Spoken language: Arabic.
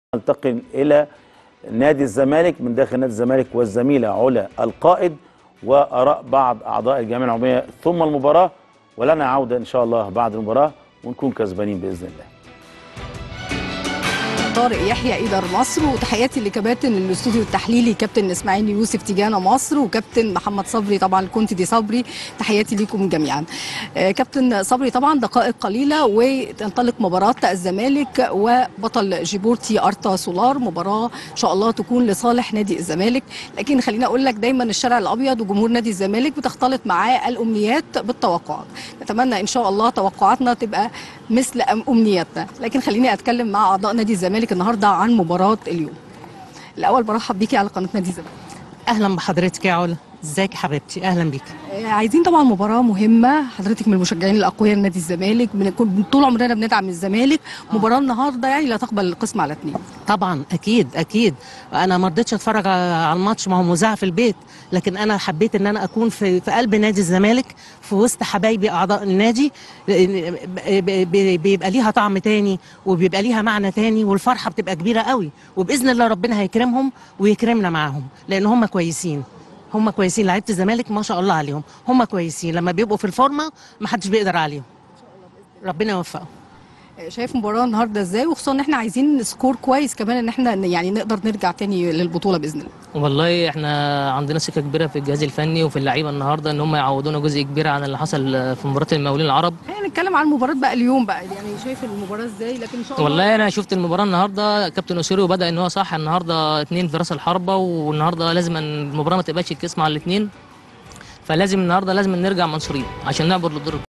ننتقل إلى نادي الزمالك من داخل نادي الزمالك والزميلة علا القائد وآراء بعض أعضاء الجمعية العمومية ثم المباراة، ولنا عودة إن شاء الله بعد المباراة ونكون كسبانين بإذن الله. طارق يحيى إدار مصر، وتحياتي لكباتن الاستوديو التحليلي كابتن اسماعيل يوسف تيجانا مصر وكابتن محمد صبري طبعا كنت دي صبري، تحياتي ليكم جميعا. كابتن صبري طبعا دقائق قليله وتنطلق مباراه الزمالك وبطل جيبورتي ارتا سولار، مباراه ان شاء الله تكون لصالح نادي الزمالك، لكن خليني اقول لك دايما الشارع الابيض وجمهور نادي الزمالك بتختلط معاه الامنيات بالتوقعات، نتمنى ان شاء الله توقعاتنا تبقى مثل امنياتنا، لكن خليني اتكلم مع اعضاء نادي الزمالك النهارده عن مباراه اليوم. الاول برحب بيكي على قناه نادي الزمالك. اهلا بحضرتك يا علا، ازيك يا حبيبتي؟ اهلا بيكي. عايزين طبعا مباراه مهمه، حضرتك من المشجعين الاقوياء لنادي الزمالك، طول عمرنا بندعم الزمالك، مباراه النهارده يعني لا تقبل القسم على 2. طبعا اكيد اكيد، انا ما رضيتش اتفرج على الماتش، ما هو مذاع في البيت، لكن انا حبيت ان انا اكون في قلب نادي الزمالك، في وسط حبايبي اعضاء النادي، بيبقى ليها طعم تاني وبيبقى ليها معنى تاني، والفرحه بتبقى كبيره قوي، وباذن الله ربنا هيكرمهم ويكرمنا معاهم، لان هم كويسين، هم كويسين لعيبه الزمالك ما شاء الله عليهم، هم كويسين لما بيبقوا في الفورمه ما حدش بيقدر عليهم. ربنا يوفقهم. شايف مباراه النهارده ازاي، وخصوصا ان احنا عايزين سكور كويس كمان ان احنا يعني نقدر نرجع تاني للبطوله باذن الله. والله احنا عندنا ثقه كبيره في الجهاز الفني وفي اللعيبه النهارده ان هم يعوضونا جزء كبير عن اللي حصل في مباراه المقاولين العرب. نتكلم عن المباراه بقى اليوم بقى، يعني شايف المباراه ازاي؟ لكن ان شاء الله والله انا شفت المباراه النهارده، كابتن اسيرو بدا ان هو صح النهارده 2 في راس الحربه، والنهارده لازم المباراه ما تبقاش القسم على الاثنين، فلازم النهارده لازم نرجع منصورين عشان نعبر للدور.